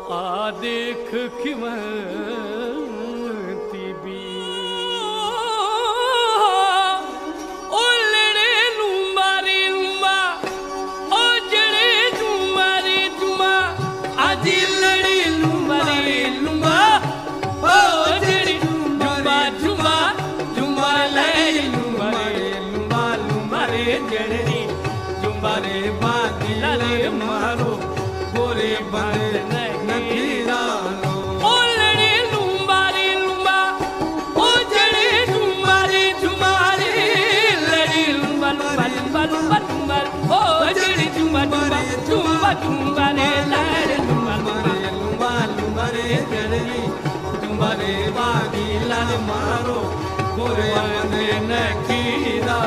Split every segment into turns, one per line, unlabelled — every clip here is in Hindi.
आ देख खिवती भी ओ लड़े लुम्बारी लुम्बा ओ जड़े जुमारी जुमा आज लड़ी लुम्बारी लुम्बा ओ जड़ी जुमा जुमा जुमा लड़ी लुम्बारी लुम्बा लुम्बारे जड़ी जुम्बारे बादल रे मारो गोरे बंद तुम्हारे लारे तुम्हारे जड़ली तुम्हारे बागी लाल मारो गोरे बंदे नखीरा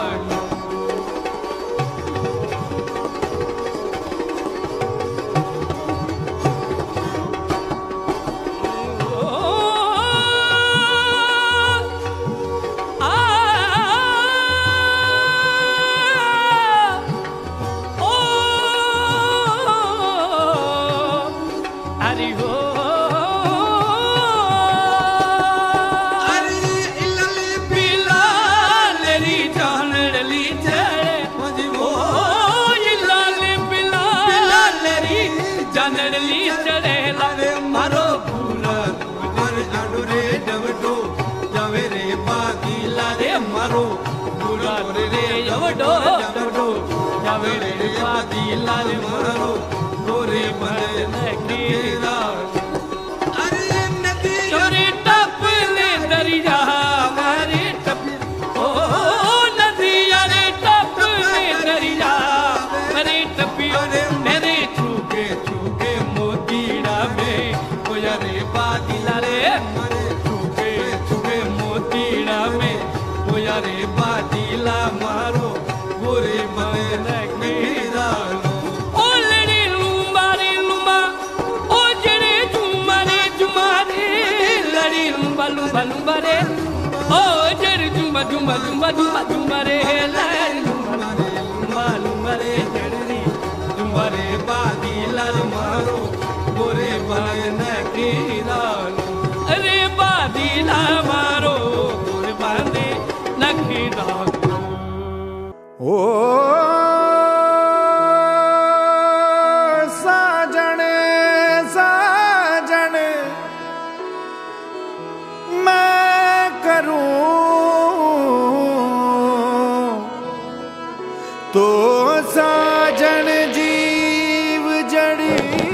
मारो भूला तुझे अडोरे डवडो जावे रे बागी लारे मारो भूला रे डवडो डवडो जावे रे बागी लारे मारो गोरे बंदे नखीरा अरे नदी चोरी टप ले दरिया मारे टप ओ नदी अरे टप ले दरिया मारे टपी मेरे छूके छूके मोतीड़ा में रे बादिला रे मरे छुके छुके मोतीड़ा में बोया रे बादिला मारो गोरे बन नखीरा ओ लड़ी लुम्बारी लुम्बा ओ जड़े जुमारे जुमारे लड़ी लुम्बा लुम्बा लुम्बा रे ओ जड़े जुम्बा जुम्बा जुम्बा जुम्बा जुम्बा रे लड़ी लुम्बा लुम्बा रे जड़ी जुम्बा रे बादिला रे मारो गोरे बन नखीरा अरे बादिला मारो गोरे बंदे नखीरा
ओ साजन साजन मैं करूं तो साजन जीव जड़ी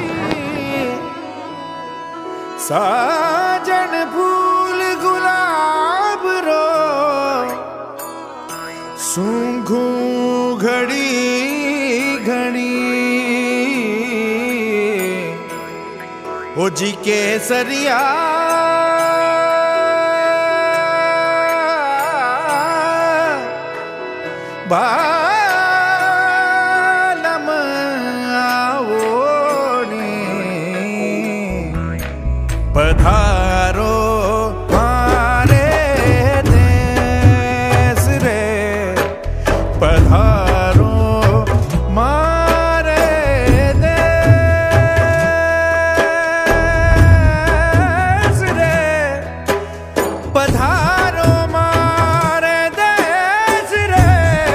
साजन फूल गुलाब रो सूंघू घड़ी घड़ी ओ जी केसरिया बालम आवोनी पधारो मारे देश रे पधारो मारे देश रे पधारो मारे देश रे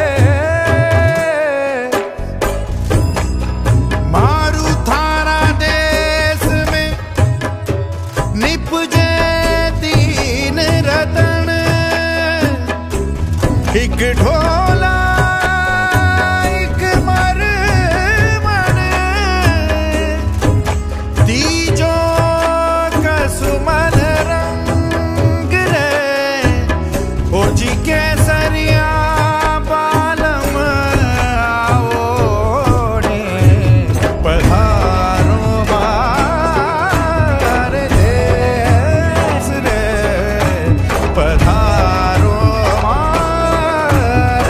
मारू थारा देश में निपजे तीन रतन एक ढोला एक मरमन तीजो कसुमन रंग रे ओ जी केसरिया बालम आओने पधारो मारे देश रे पधारो मारे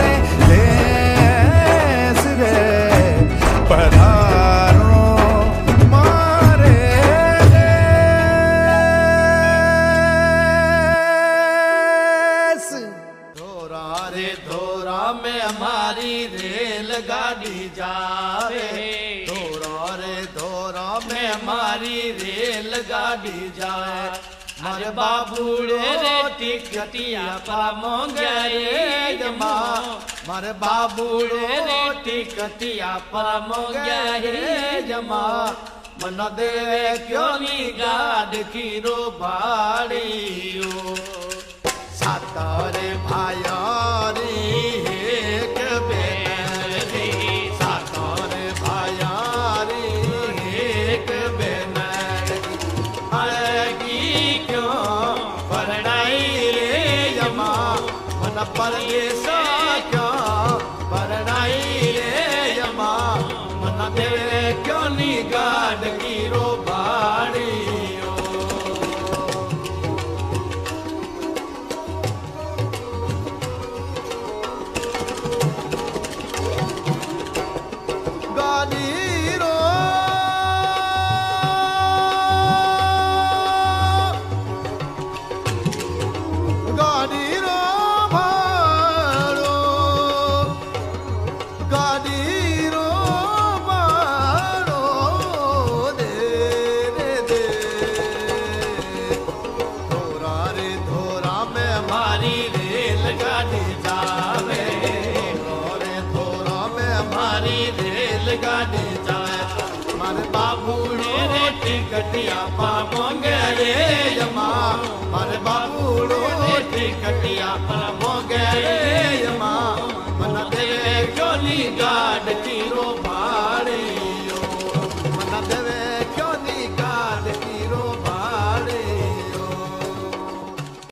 में मारी रेलगाड़ी जाए मारे बाबूड़े रे टिकटिया पर मोंगे रे जमा मारे बाबूड़े रे टिकटिया पर मोंगे रे जमा मन दे क्यों नी गाड की रो बाड़ियो सातारे भाया रे एक बेन रे सातारे भाया रे एक बेन आएगी क्यों परनाई रे यमा मन परदेश क्यों परनाई रे यमा मन दे क्यों नी गाड की रो बाड़ियो गाड़ी रो गाड़ी रो भाड़ो गाड़ी रो भाड़ो दे दे दे धोरा रे धोरा में मारी रेलगाड़ी जावे रे धोरा में मारी रेलगाड़ी जाए मारे बाबूड़े रे टिकटिया पा मोंगे रे जमा मारे बाबूड़ो रे टिकटिया पा मोंगे रे